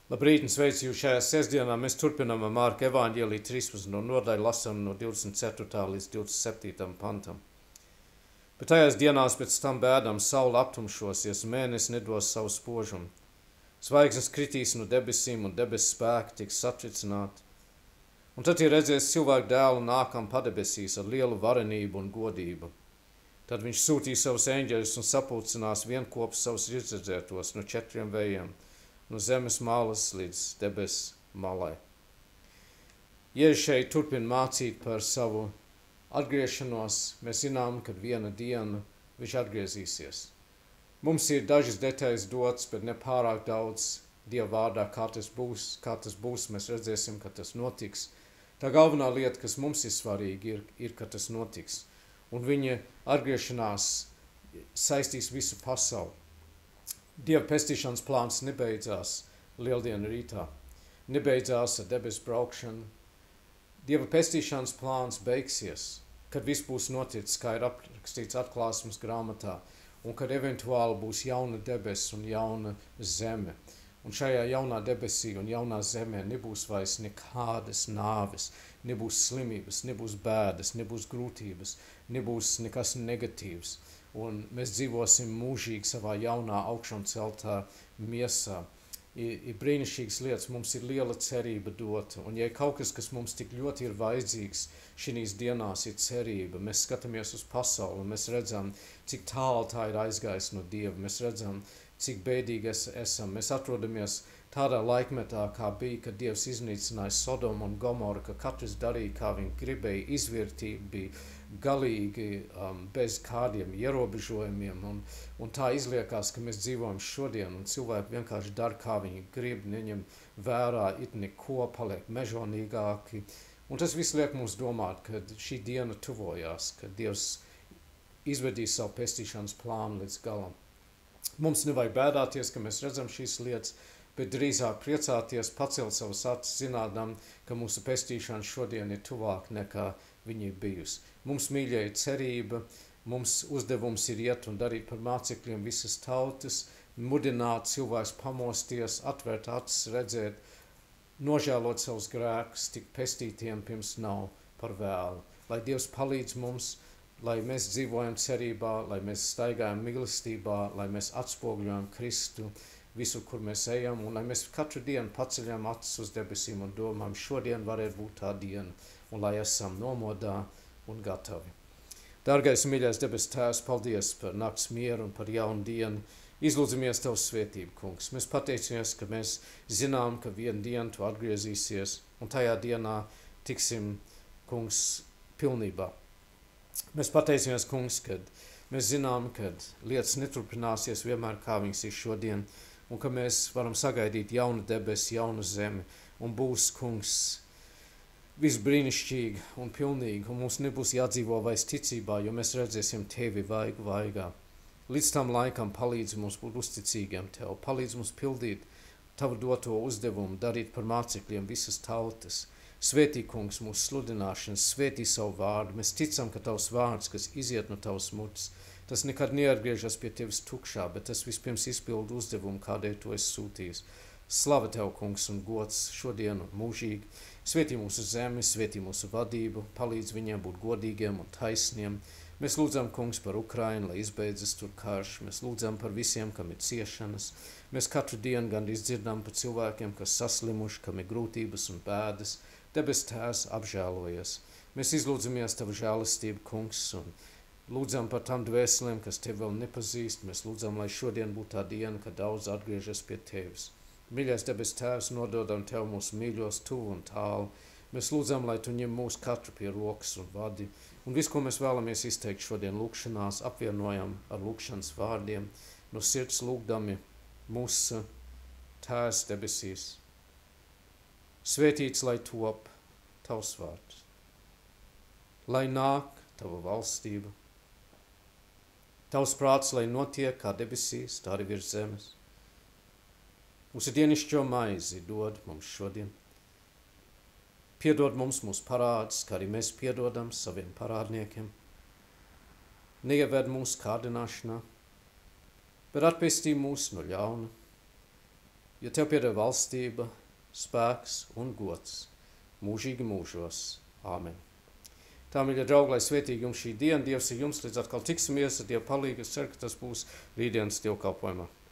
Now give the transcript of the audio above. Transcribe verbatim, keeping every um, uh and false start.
Labrīt, un sveicu jūs šajā sestdienā. Mēs turpinām ar Mārka evaņģēlija trīspadsmito no nodaļu lasam no divdesmit ceturtā līdz divdesmit septītajam pantam. Bet tajās dienās pēc tam bēdām saule aptumšosies, un mēnesis nedos savu spožumu. Zvaigznes kritīs no debesīm, un debesu spēki tiks satricināti. Un tad tie redzēs cilvēku dēlu nākam padebesīs ar lielu varenību un godību. Tad viņš sūtīs savus eņģeļus un sapulcinās vienkopus savus izredzētos no četriem vējiem, no zemes malas līdz debesu malai. Jēzus šeit turpina mācīt par savu atgriešanos. Mēs zinām, ka viena diena viņš atgriezīsies. Mums ir dažas detaļas dotas, bet ne pārāk daudz Dieva vārdā, kā tas būs, kā tas būs. Mēs redzēsim, ka tas notiks. Tā galvenā lieta, kas mums ir svarīga, ir, ir ka tas notiks. Un viņa atgriešanās saistīs visu pasauli. Dieva pestīšanas plāns nebeidzās lieldienu rītā, nebeidzās ar debesu braukšanu. Dieva pestīšanas plāns beigsies, kad viss būs noticis, kā ir aprakstīts atklāsmes grāmatā, un kad eventuāli būs jauna debesis un jauna zeme. Un šajā jaunā debesī un jaunā zemē nebūs vairs nekādas nāves, nebūs slimības, nebūs bēdas, nebūs grūtības, nebūs nekas negatīvs. Un mēs dzīvosim mūžīgi savā jaunā augšām celtā miesā. Ir, ir brīnišķīgas lietas, mums ir liela cerība dota. Un ja kaut kas, kas mums tik ļoti ir vajadzīgs šīs dienās, ir cerība. Mēs skatāmies uz pasauli un mēs redzam, cik tālu tā ir aizgājis no Dieva. Mēs redzam, cik bēdīgi esam. Mēs atrodamies tādā laikmetā, kā bija, kad Dievs iznīcināja Sodomu un Gomoru, ka katrs darīja, kā viņi gribēja, izvērtība bija galīgi um, bez kādiem ierobežojumiem. Un, un tā izliekās, ka mēs dzīvojam šodien, un cilvēki vienkārši dara, kā viņi grib, neņem vērā, it neko, paliek mežonīgāki. Un tas viss liek mums domāt, ka šī diena tuvojās, ka Dievs izvedīs savu pestīšanas plānu līdz galam. Mums nevajag bēdāties, ka mēs redzam šīs lietas, bet drīzāk priecāties, pacelt savas acis, zinādam, ka mūsu pestīšana šodien ir tuvāk nekā viņa ir bijusi. Mums mīļie ir cerība, mums uzdevums ir iet un darīt par mācekļiem visas tautas, mudināt cilvēks pamosties, atvērt acis, redzēt, nožēlot savus grēkus, tikt pestītiem pirms nav par vēlu. Lai Dievs palīdz mums, lai mēs dzīvojam cerībā, lai mēs staigājam mīlestībā, lai mēs atspoguļojam Kristu visur, kur mēs ejam, un lai mēs katru dienu paceļam acis uz debesīm un domājam, šodien varētu būt tā diena, un lai esam nomodā un gatavi. Dārgais un mīļais debesu Tēvs, paldies par nakts mieru un par jaunu dienu. Izlūdzamies Tavu svētību, kungs. Mēs pateicamies, ka mēs zinām, ka vienu dienu Tu atgriezīsies, un tajā dienā tiksim, kungs, pilnībā. Mēs pateicamies, kungs, kad mēs zinām, ka lietas neturpināsies vienmēr, kā viņas ir šodien, un ka mēs varam sagaidīt jaunu debesi, jaunu zemi, un būs, kungs, viss brīnišķīgi un pilnīgi, un mums nebūs jādzīvo vairs ticībā, jo mēs redzēsim Tevi vaigu vaigā. Līdz tam laikam palīdz mums būt uzticīgiem Tev, palīdz mums pildīt Tavu doto uzdevumu, darīt par mācekļiem visas tautas. Svētī, kungs, mūsu sludināšanas, svētī savu vārdu. Mēs ticam, ka Tavs vārds, kas iziet no Tavas mutes, tas nekad neatgriežas pie Tevis tukšā, bet tas vispirms izpildu uzdevumu, kādēļ Tu esi sūtījis. Slava Tev, kungs, un gods šodien un mūžīgi. Svētī mūsu zemi, svētī mūsu vadību, palīdz viņiem būt godīgiem un taisniem. Mēs lūdzam, kungs, par Ukrainu, lai izbeidzas tur karš. Mēs lūdzam par visiem, kam ir ciešanas. Mēs katru dienu gandrīz dzirdam par cilvēkiem, kas saslimuši, kam ir grūtības un bēdas. Debes Tēvs, apžēlojies. Mēs izlūdzamies Tavu žēlastību, kungs, un lūdzam par tām dvēselēm, kas Tevi vēl nepazīst. Mēs lūdzam, lai šodien būtu tā diena, kad daudz atgriežas pie Tevis. Mīļais debes Tēvs, nododam Tev mūsu mīļos tuvu un tālu. Mēs lūdzam, lai Tu ņem mūsu katru pie rokas un vadi. Un visu, ko mēs vēlamies izteikt šodien lūkšanās, apvienojam ar lūkšanas vārdiem, no sirds lūgdami mūsu Tēvs debesīs. Svētīts, lai top Tavs vārds. Lai nāk Tava valstība. Tavs prāts, lai notiek kā debesīs, tā arī virs zemes. Mūsu dienišķo maizi dod mums šodien. Piedod mums mūsu parādus, kā arī mēs piedodam saviem parādniekiem. Neieved mūsu kārdināšanā, bet atpestī mūs no ļauna. jo Tev pieder valstība, spēks un gods mūžīgi mūžos. Āmen. Tā, mīļie draugi, lai svētīgi jums šī diena, Dievs ir jums, līdz atkal tiksimies, ar Dievu palīgu, es ceru, ka tas būs rītdienas dievkalpojumā.